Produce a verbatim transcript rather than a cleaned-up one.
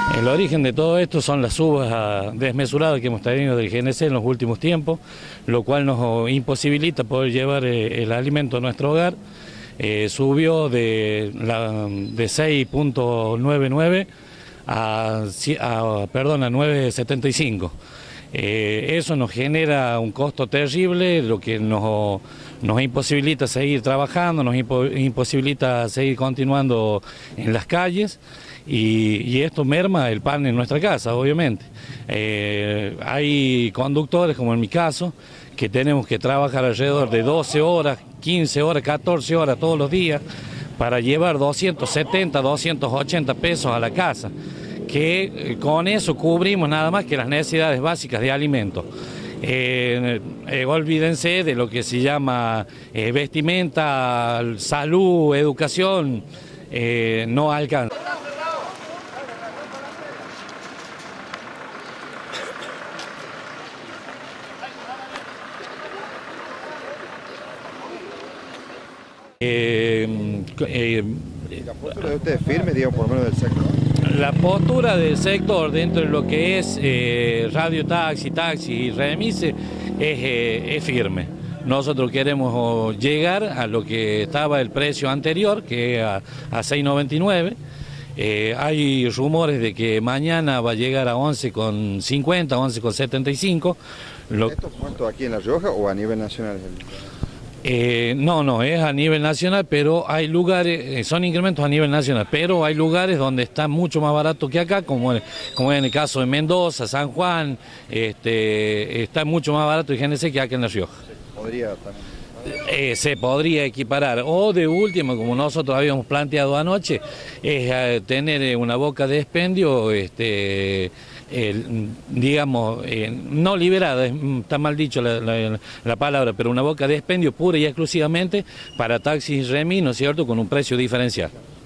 El origen de todo esto son las subas desmesuradas que hemos tenido del G N C en los últimos tiempos, lo cual nos imposibilita poder llevar el alimento a nuestro hogar. Eh, subió de, la, de seis punto noventa y nueve a, a, perdón, a nueve punto setenta y cinco. Eh, eso nos genera un costo terrible, lo que nos, nos imposibilita seguir trabajando, nos impo, imposibilita seguir continuando en las calles y, y esto merma el pan en nuestra casa, obviamente. Eh, hay conductores, como en mi caso, que tenemos que trabajar alrededor de doce horas, quince horas, catorce horas todos los días para llevar doscientos setenta, doscientos ochenta pesos a la casa, que con eso cubrimos nada más que las necesidades básicas de alimentos. Eh, eh, olvídense de lo que se llama eh, vestimenta, salud, educación, eh, no alcanza. Eh, eh, ¿La postura de ustedes firme, digamos, por lo menos del sector? La postura del sector dentro de lo que es eh, radio taxi, taxi y remise es, eh, es firme. Nosotros queremos llegar a lo que estaba el precio anterior, que es a, a seis noventa y nueve. Eh, hay rumores de que mañana va a llegar a once con cincuenta, once con setenta y cinco. Lo... ¿Esto cuánto aquí en La Rioja o a nivel nacional? Eh, no, no, es a nivel nacional, pero hay lugares, eh, son incrementos a nivel nacional, pero hay lugares donde está mucho más barato que acá, como, como en el caso de Mendoza, San Juan, este, está mucho más barato el G N C que acá en La Rioja. Podría también. Eh, se podría equiparar, o de último, como nosotros habíamos planteado anoche, es eh, tener una boca de expendio, este, eh, digamos, eh, no liberada, está mal dicho la, la, la palabra, pero una boca de expendio pura y exclusivamente para taxis y remis, ¿no es cierto?, con un precio diferencial.